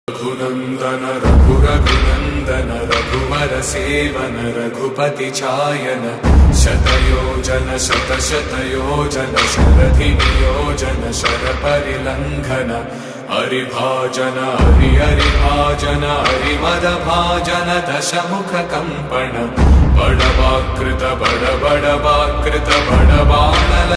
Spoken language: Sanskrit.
रघुनंदन रघुरघुनंदन रघुवर सेवन रघुपति छायन शतयोजन शतशतयोजन शरधि नियोजन शर परिलंघन हरिभाजन हरिभाजन हरिमद भाजन दशमुख कंपन बड़वाकृत बड़ बड़वाकृत बड़बाणल